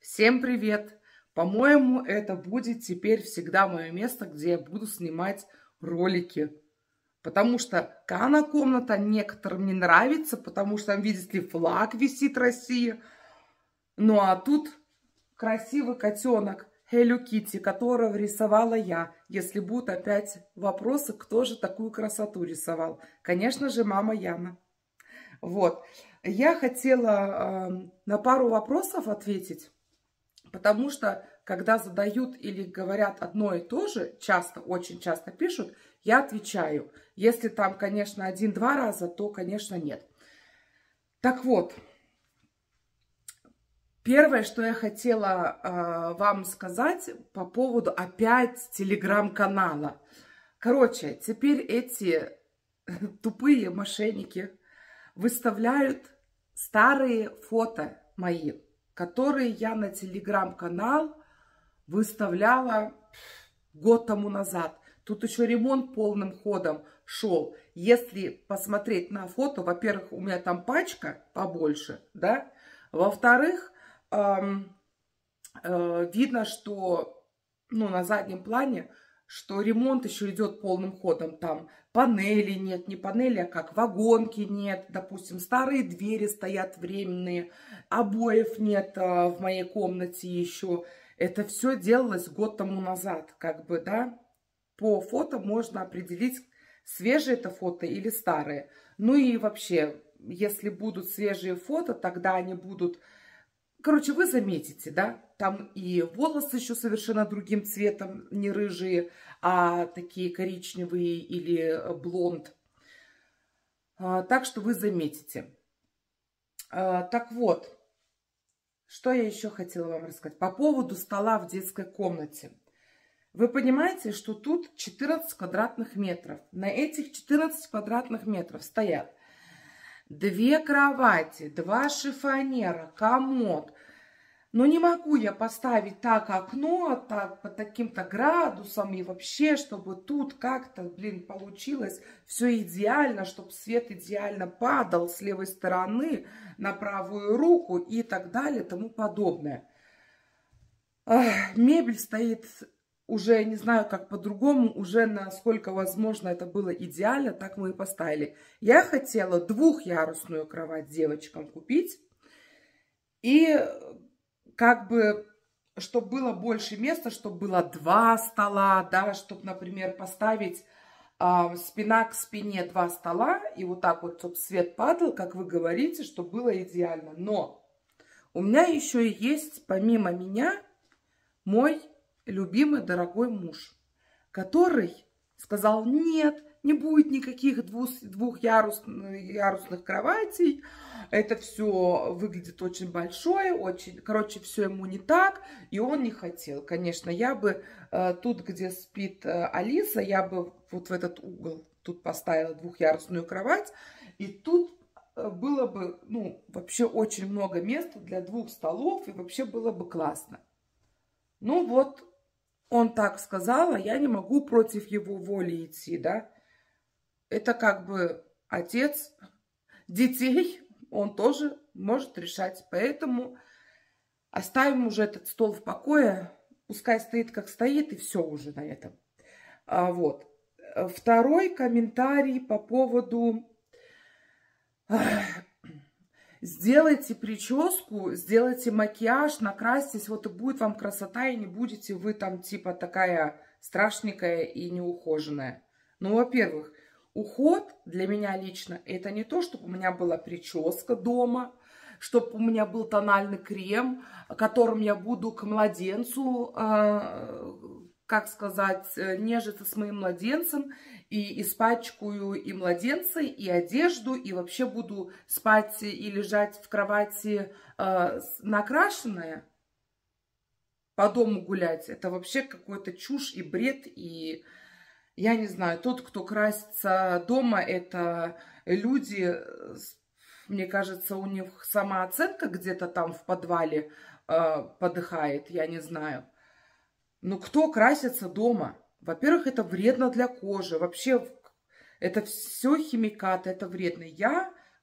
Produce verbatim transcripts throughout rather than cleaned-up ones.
Всем привет! По-моему, это будет теперь всегда мое место, где я буду снимать ролики. Потому что Кана комната некоторым не нравится, потому что там, видите ли, флаг висит России. Ну а тут красивый котенок Hello Kitty, которого рисовала я. Если будут опять вопросы, кто же такую красоту рисовал? Конечно же, мама Яна. Вот. Я хотела э, на пару вопросов ответить. Потому что, когда задают или говорят одно и то же, часто, очень часто пишут, я отвечаю. Если там, конечно, один-два раза, то, конечно, нет. Так вот, первое, что я хотела э, вам сказать по поводу опять телеграм-канала. Короче, теперь эти тупые мошенники выставляют старые фото мои, которые я на телеграм-канал выставляла год тому назад. Тут еще ремонт полным ходом шел. Если посмотреть на фото, во-первых, у меня там пачка побольше, да. Во-вторых, эм, э, видно, что ну, на заднем плане, что ремонт еще идет полным ходом. Там панели нет, не панели, а как вагонки нет. Допустим, старые двери стоят временные, обоев нет а, в моей комнате еще. Это все делалось год тому назад, как бы, да. По фото можно определить, свежие это фото или старые. Ну и вообще, если будут свежие фото, тогда они будут... Короче, вы заметите, да, там и волосы еще совершенно другим цветом, не рыжие, а такие коричневые или блонд. А, так что вы заметите. А, так вот, что я еще хотела вам рассказать по поводу стола в детской комнате. Вы понимаете, что тут четырнадцать квадратных метров. На этих четырнадцать квадратных метров стоят две кровати, два шифонера, комод. Но не могу я поставить так окно, так по таким-то градусам и вообще, чтобы тут как-то, блин, получилось все идеально, чтобы свет идеально падал с левой стороны на правую руку и так далее, тому подобное. Ах, мебель стоит уже, не знаю, как по-другому, уже насколько возможно это было идеально, так мы и поставили. Я хотела двухъярусную кровать девочкам купить. И как бы, чтобы было больше места, чтобы было два стола, да, чтобы, например, поставить а, спина к спине два стола, и вот так вот, чтобы свет падал, как вы говорите, чтобы было идеально. Но у меня еще и есть, помимо меня, мой любимый дорогой муж, который сказал, нет, не будет никаких двух, двухъярусных кроватей, это все выглядит очень большое, очень, короче, все ему не так, и он не хотел. Конечно, я бы э, тут, где спит э, Алиса, я бы вот в этот угол тут поставила двухъярусную кровать, и тут было бы, ну, вообще очень много места для двух столов, и вообще было бы классно. Ну вот, он так сказал, а я не могу против его воли идти, да. Это как бы отец детей, он тоже может решать. Поэтому оставим уже этот стол в покое, пускай стоит как стоит, и все уже на этом. А, вот. Второй комментарий по поводу... Сделайте прическу, сделайте макияж, накрасьтесь, вот и будет вам красота, и не будете вы там типа такая страшненькая и неухоженная. Ну, во-первых, уход для меня лично это не то, чтобы у меня была прическа дома, чтобы у меня был тональный крем, которым я буду к младенцу, э, как сказать, нежиться с моим младенцем, и испачкаю и младенца, и одежду, и вообще буду спать и лежать в кровати э, накрашенная, по дому гулять. Это вообще какой-то чушь и бред, и я не знаю, тот, кто красится дома, это люди, мне кажется, у них самооценка где-то там в подвале э, подыхает, я не знаю. Но кто красится дома? Во-первых, это вредно для кожи. Вообще, это все химикаты, это вредно. Я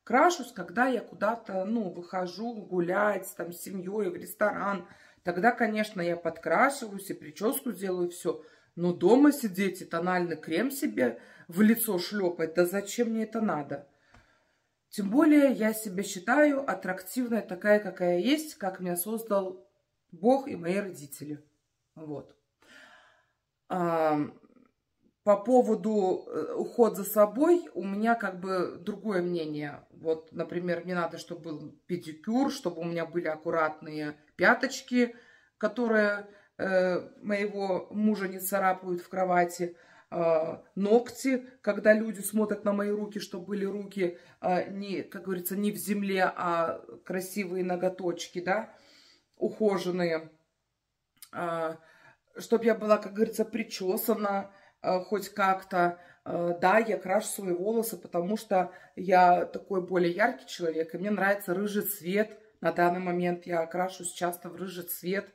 Крашусь, когда я куда-то, ну, выхожу гулять там с семьей в ресторан. Тогда, конечно, я подкрашиваюсь и прическу делаю, все. Но дома сидеть и тональный крем себе в лицо шлепать, да зачем мне это надо? Тем более я себя считаю аттрактивной, такая, какая есть, как меня создал Бог и мои родители. Вот. А, по поводу ухода за собой у меня как бы другое мнение. Вот, например, мне надо, чтобы был педикюр, чтобы у меня были аккуратные пяточки, которые э, моего мужа не царапают в кровати. Э, ногти, когда люди смотрят на мои руки, чтобы были руки э, не, как говорится, не в земле, а красивые ноготочки, да, ухоженные. Э, чтобы я была, как говорится, причесана, хоть как-то. Да, я крашу свои волосы, потому что я такой более яркий человек, и мне нравится рыжий цвет. На данный момент я окрашусь часто в рыжий цвет.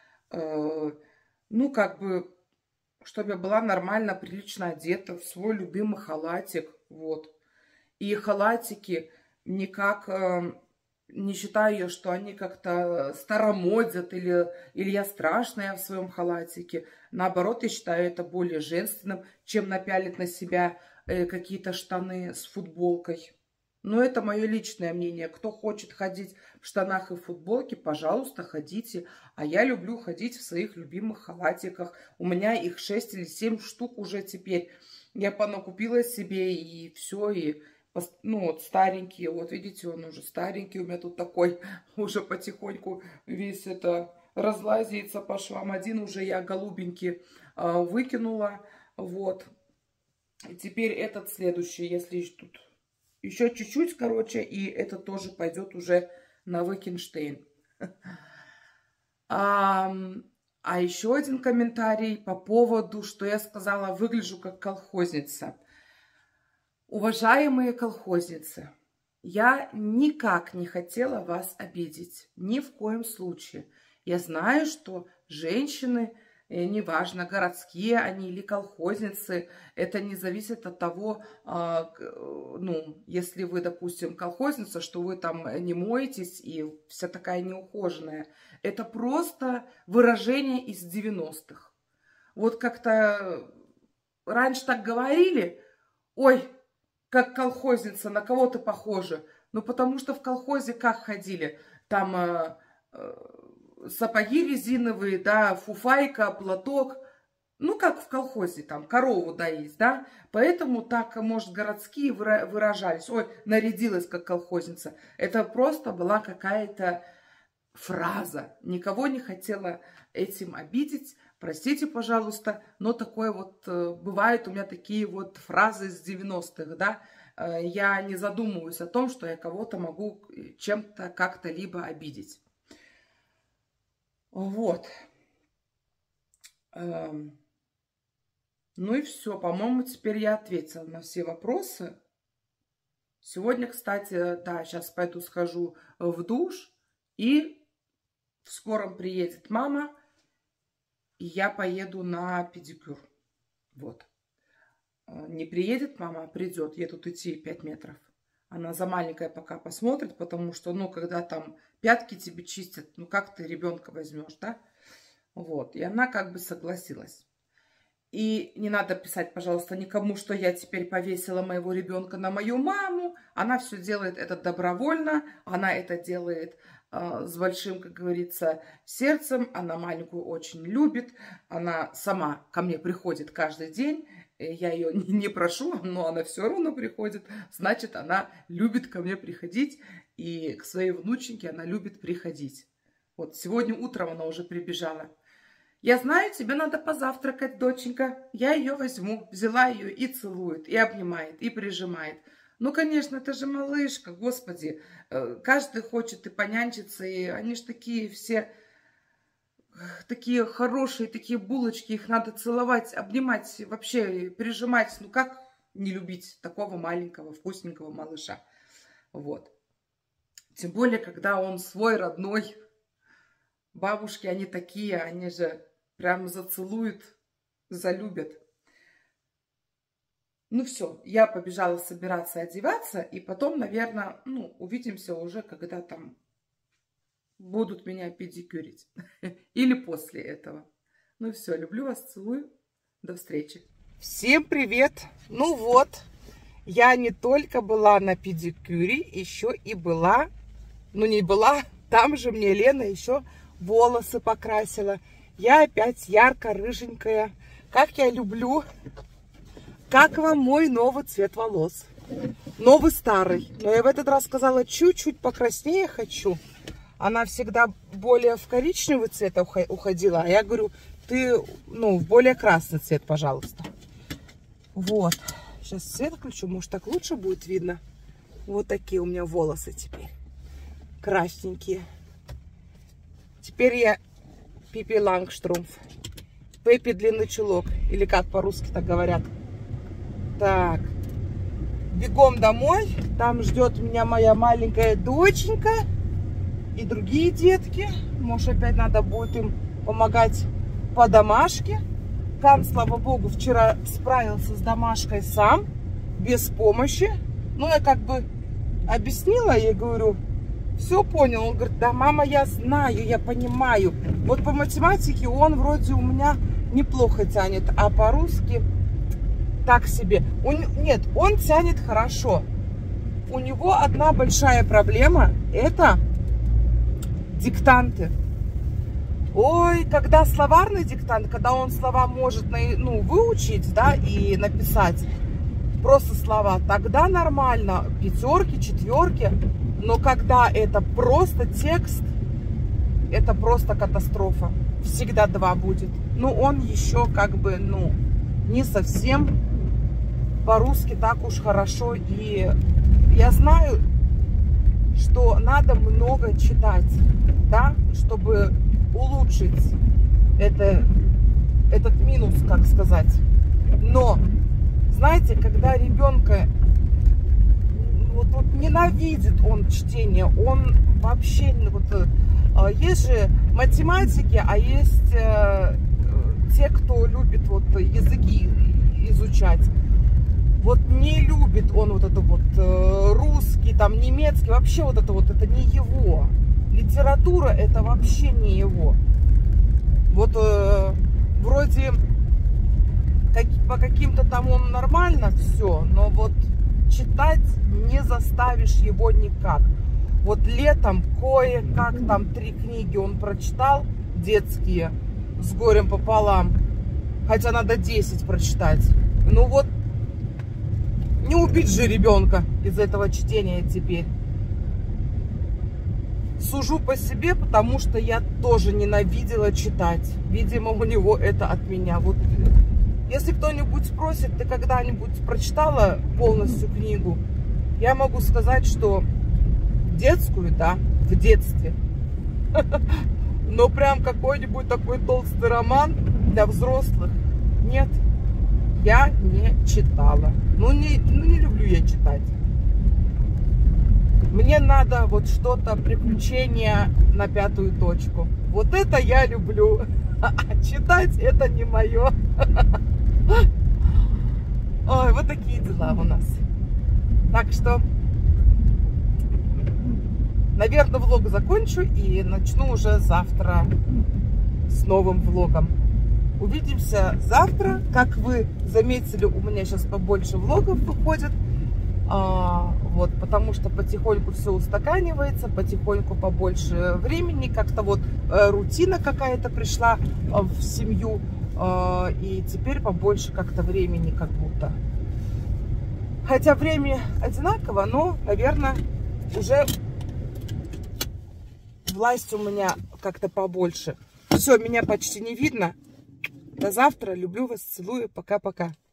Ну, как бы, чтобы я была нормально, прилично одета в свой любимый халатик. Вот. И халатики никак... Не считаю я, что они как-то старомодят или, или я страшная в своем халатике. Наоборот, я считаю это более женственным, чем напялить на себя э, какие-то штаны с футболкой. Но это мое личное мнение. Кто хочет ходить в штанах и в футболке, пожалуйста, ходите. А я люблю ходить в своих любимых халатиках. У меня их шесть или семь штук уже теперь. Я понакупила себе и все, и... Ну, вот старенькие, вот видите, он уже старенький, у меня тут такой уже потихоньку весь это разлазится по швам. Один уже я голубенький э, выкинула, вот. И теперь этот следующий, если тут еще чуть-чуть, короче, и этот тоже пойдет уже на Выкинштейн. А, а еще один комментарий по поводу, что я сказала, выгляжу как колхозница. Уважаемые колхозницы, я никак не хотела вас обидеть, ни в коем случае. Я знаю, что женщины, неважно, городские они или колхозницы, это не зависит от того, ну, если вы, допустим, колхозница, что вы там не моетесь и вся такая неухоженная. Это просто выражение из девяностых. Вот как-то раньше так говорили, ой, как колхозница, на кого ты похожа? Ну, потому что в колхозе как ходили? Там э, э, сапоги резиновые, да, фуфайка, платок. Ну, как в колхозе, там, корову доить, да? Поэтому так, может, городские выражались. Ой, нарядилась как колхозница. Это просто была какая-то фраза. Никого не хотела этим обидеть. Простите, пожалуйста, но такое вот бывает у меня такие вот фразы из девяностых, да. Я не задумываюсь о том, что я кого-то могу чем-то как-то либо обидеть. Вот. Ну и все. По-моему, теперь я ответила на все вопросы. Сегодня, кстати, да, сейчас пойду схожу в душ. И в скором приедет мама. И я поеду на педикюр. Вот. Не приедет мама, а придет. Ей тут идти пять метров. Она за маленькая пока посмотрит, потому что, ну, когда там пятки тебе чистят, ну, как ты ребенка возьмешь, да? Вот. И она как бы согласилась. И не надо писать, пожалуйста, никому, что я теперь повесила моего ребенка на мою маму. Она все делает это добровольно. Она это делает э, с большим, как говорится, сердцем. Она маленькую очень любит. Она сама ко мне приходит каждый день. Я ее не прошу, но она все равно приходит. Значит, она любит ко мне приходить. И к своей внученьке она любит приходить. Вот сегодня утром она уже прибежала. Я знаю, тебе надо позавтракать, доченька. Я ее возьму. Взяла ее и целует, и обнимает, и прижимает. Ну, конечно, это же малышка, господи. Каждый хочет и понянчиться, и они же такие все, такие хорошие, такие булочки. Их надо целовать, обнимать, вообще прижимать. Ну, как не любить такого маленького, вкусненького малыша? Вот. Тем более, когда он свой, родной. Бабушки, они такие, они же прям зацелуют, залюбят. Ну все, я побежала собираться, одеваться, и потом, наверное, ну, увидимся уже, когда там будут меня педикюрить. Или после этого. Ну все, люблю вас, целую. До встречи. Всем привет! Ну вот, я не только была на педикюре, еще и была, ну не была, там же мне Лена еще волосы покрасила. Я опять ярко-рыженькая, как я люблю. Как вам мой новый цвет волос? Новый старый. Но я в этот раз сказала, чуть-чуть покраснее хочу. Она всегда более в коричневый цвет уходила. А я говорю, ты, ну, в более красный цвет, пожалуйста. Вот. Сейчас свет включу, может так лучше будет видно. Вот такие у меня волосы теперь. Красненькие. Теперь я Пиппи Лангштромф. Пеппи длинный чулок. Или как по-русски так говорят. Так, бегом домой. Там ждет меня моя маленькая доченька и другие детки. Может, опять надо будет им помогать по домашке. Кан, слава богу, вчера справился с домашкой сам, без помощи. Ну, я как бы объяснила, я говорю, все понял. Он говорит, да, мама, я знаю, я понимаю. Вот по математике он вроде у меня неплохо тянет, а по-русски... Так себе. Он, нет, он тянет хорошо. У него одна большая проблема – это диктанты. Ой, когда словарный диктант, когда он слова может, ну, выучить, да, и написать просто слова, тогда нормально, пятерки, четверки. Но когда это просто текст, это просто катастрофа. Всегда два будет. Ну, он еще как бы, ну, не совсем... по-русски так уж хорошо. И я знаю, что надо много читать, да, чтобы улучшить это, этот минус, как сказать. Но, знаете, когда ребенка вот, вот ненавидит он чтение, он вообще... Вот, есть же математики, а есть э, те, кто любит вот языки изучать. Вот не любит он вот это вот э, русский, там немецкий, вообще вот это вот, это не его. Литература это вообще не его. Вот э, вроде как, по каким-то там он нормально все, но вот читать не заставишь его никак. Вот летом кое-как там три книги он прочитал, детские, с горем пополам. Хотя надо десять прочитать. Ну вот, не убить же ребенка из этого чтения теперь. Сужу по себе, потому что я тоже ненавидела читать. Видимо, у него это от меня. Вот, если кто-нибудь спросит, ты когда-нибудь прочитала полностью книгу? Я могу сказать, что детскую, да, в детстве. Но прям какой-нибудь такой толстый роман для взрослых нет. Я не читала. Ну не, ну, не люблю я читать. Мне надо вот что-то, приключения на пятую точку. Вот это я люблю. А читать это не мое. Ой, вот такие дела у нас. Так что, наверное, влог закончу и начну уже завтра с новым влогом. Увидимся завтра. Как вы заметили, у меня сейчас побольше влогов выходит. А, вот, потому что потихоньку все устаканивается, потихоньку побольше времени. Как-то вот э, рутина какая-то пришла э, в семью. Э, и теперь побольше как-то времени как будто. Хотя время одинаково, но, наверное, уже власть у меня как-то побольше. Все, меня почти не видно. До завтра. Люблю вас, целую. Пока-пока.